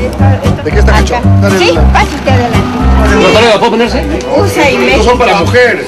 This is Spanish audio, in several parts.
¿De qué está hecho? Sí, pásate adelante. ¿Toledo, puedo ponerse? Usa y México. No son para mujeres.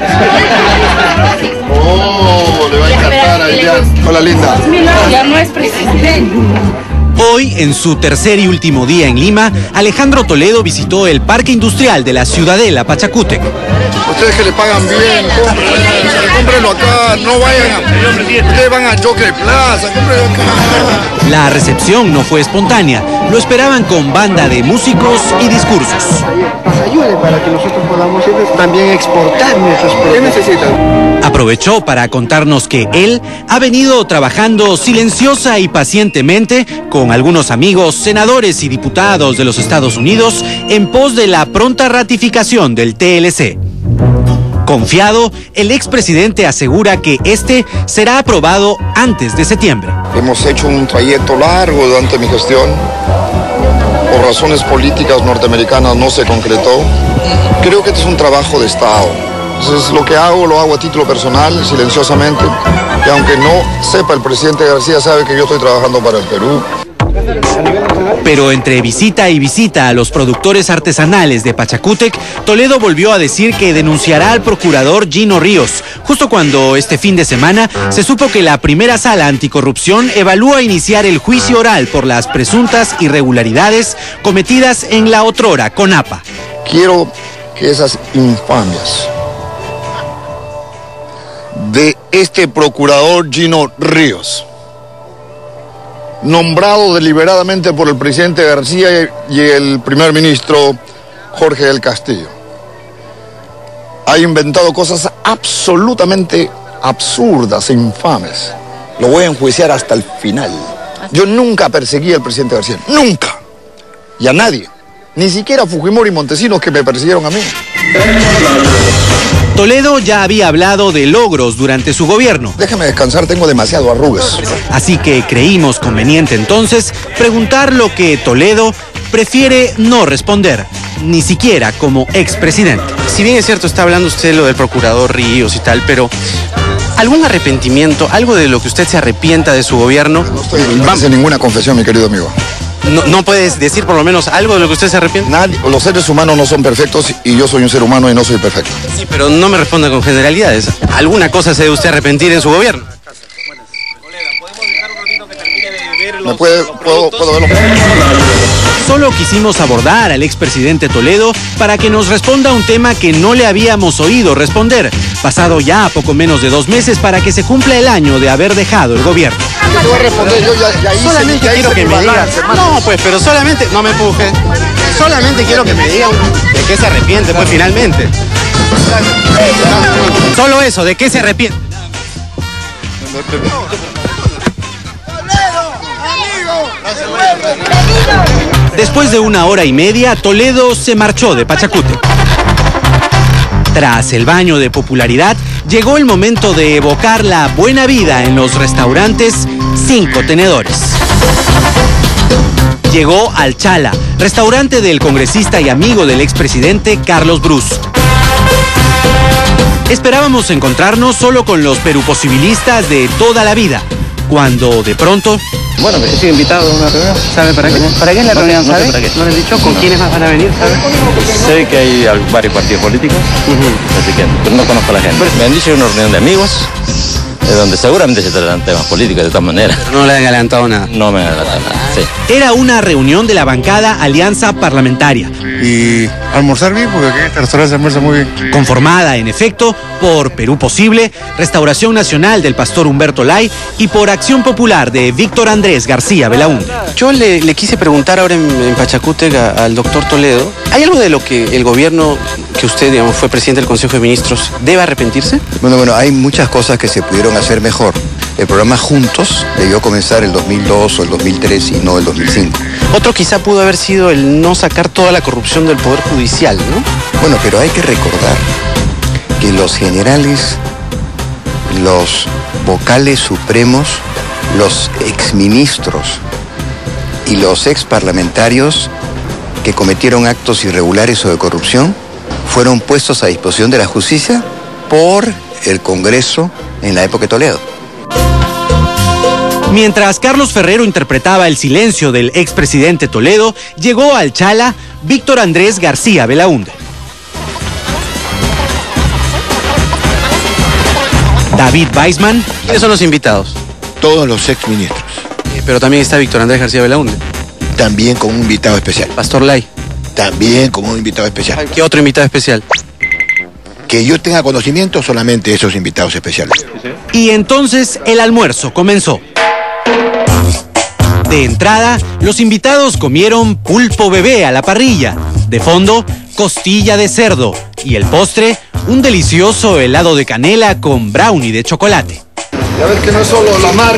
Oh, le va a encantar a ella. Hola, linda. Ya no es presidente. Hoy, en su tercer y último día en Lima, Alejandro Toledo visitó el Parque Industrial de la Ciudadela, Pachacútec. Ustedes que le pagan bien, cómprenlo acá, no vayan a... Ustedes van a Choque Plaza, cómprenlo acá. La recepción no fue espontánea, lo esperaban con banda de músicos y discursos. Nos ayude para que nosotros podamos también exportar nuestros productos. ¿Qué necesitan? Aprovechó para contarnos que él ha venido trabajando silenciosa y pacientemente con algunos amigos, senadores y diputados de los Estados Unidos en pos de la pronta ratificación del TLC. Confiado, el expresidente asegura que este será aprobado antes de septiembre. Hemos hecho un trayecto largo durante mi gestión. Por razones políticas norteamericanas no se concretó. Creo que este es un trabajo de Estado. Entonces lo que hago, lo hago a título personal, silenciosamente. Y aunque no sepa el presidente García, sabe que yo estoy trabajando para el Perú. Pero entre visita y visita a los productores artesanales de Pachacútec, Toledo volvió a decir que denunciará al procurador Gino Ríos, justo cuando este fin de semana se supo que la primera sala anticorrupción evalúa iniciar el juicio oral por las presuntas irregularidades cometidas en la otrora CONAPA. Quiero que esas infamias de este procurador Gino Ríos, nombrado deliberadamente por el presidente García y el primer ministro Jorge del Castillo, ha inventado cosas absolutamente absurdas e infames. Lo voy a enjuiciar hasta el final. Yo nunca perseguí al presidente García, nunca. Y a nadie, ni siquiera a Fujimori y Montesinos, que me persiguieron a mí. Toledo ya había hablado de logros durante su gobierno. Déjame descansar, tengo demasiado arrugas. Así que creímos conveniente entonces preguntar lo que Toledo prefiere no responder, ni siquiera como expresidente. Si bien es cierto, está hablando usted lo del procurador Ríos y tal, pero ¿algún arrepentimiento, algo de lo que usted se arrepienta de su gobierno? No hace ninguna confesión, mi querido amigo. ¿No puedes decir por lo menos algo de lo que usted se arrepiente? Nadie, los seres humanos no son perfectos y yo soy un ser humano y no soy perfecto. Sí, pero no me responda con generalidades. ¿Alguna cosa se debe usted arrepentir en su gobierno? ¿Me puedo verlo? Solo quisimos abordar al expresidente Toledo para que nos responda un tema que no le habíamos oído responder, pasado ya poco menos de 2 meses para que se cumpla el año de haber dejado el gobierno. ¿Qué te voy a responder? Yo ya hice, Solamente ya quiero hice que mi me diga. balance, hermano. No, pues, pero solamente, no me empuje. Solamente quiero que me diga de qué se arrepiente, pues finalmente. Solo eso, ¿de qué se arrepiente? Después de 1 hora y media, Toledo se marchó de Pachacútec. Tras el baño de popularidad, llegó el momento de evocar la buena vida en los restaurantes 5 Tenedores. Llegó al Chala, restaurante del congresista y amigo del expresidente Carlos Bruce. Esperábamos encontrarnos solo con los peruposibilistas de toda la vida, cuando de pronto... Bueno, estoy invitado a una reunión. ¿Sabe para qué? ¿Para qué es la reunión, sabe? ¿No le he dicho con quiénes más van a venir, sabe? Sé que hay varios partidos políticos, así que pero no conozco a la gente. Me han dicho una reunión de amigos, donde seguramente se tratan temas políticos de todas maneras. No le han adelantado nada. No me han adelantado nada, sí. Era una reunión de la bancada Alianza Parlamentaria. Y almorzar bien, porque aquí en este restaurante se almuerza muy bien. Conformada, en efecto, por Perú Posible, Restauración Nacional del Pastor Humberto Lay y por Acción Popular de Víctor Andrés García Belaúnde. Yo le quise preguntar ahora en Pachacútec al doctor Toledo, ¿hay algo de lo que el gobierno, que usted, digamos, fue presidente del Consejo de Ministros, debe arrepentirse? Bueno, hay muchas cosas que se pudieron hacer mejor. El programa Juntos debió comenzar el 2002 o el 2003 y no el 2005. Otro quizá pudo haber sido el no sacar toda la corrupción del Poder Judicial, ¿no? Bueno, pero hay que recordar que los generales, los vocales supremos, los exministros y los exparlamentarios que cometieron actos irregulares o de corrupción fueron puestos a disposición de la justicia por el Congreso en la época de Toledo. Mientras Carlos Ferrero interpretaba el silencio del expresidente Toledo, llegó al Chala Víctor Andrés García Belaúnde. David Weissman. ¿Quiénes son los invitados? Todos los exministros. Pero también está Víctor Andrés García Belaúnde. También con un invitado especial. Pastor Lay. También con un invitado especial. ¿Qué otro invitado especial? Que yo tenga conocimiento, solamente esos invitados especiales. Y entonces el almuerzo comenzó. De entrada, los invitados comieron pulpo bebé a la parrilla. De fondo, costilla de cerdo. Y el postre, un delicioso helado de canela con brownie de chocolate. Ya ves que no es solo la mar.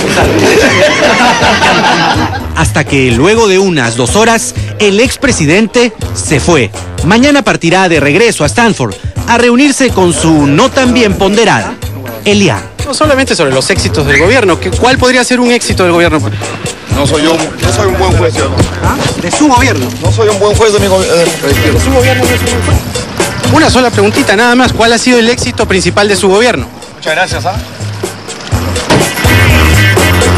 Hasta que luego de unas 2 horas, el expresidente se fue. Mañana partirá de regreso a Stanford a reunirse con su no tan bien ponderada, Elian. No solamente sobre los éxitos del gobierno. ¿Cuál podría ser un éxito del gobierno? No soy un buen juez, yo. De su gobierno. No soy un buen juez de mi gobierno. De su gobierno no es un buen juez. Una sola preguntita nada más. ¿Cuál ha sido el éxito principal de su gobierno? Muchas gracias,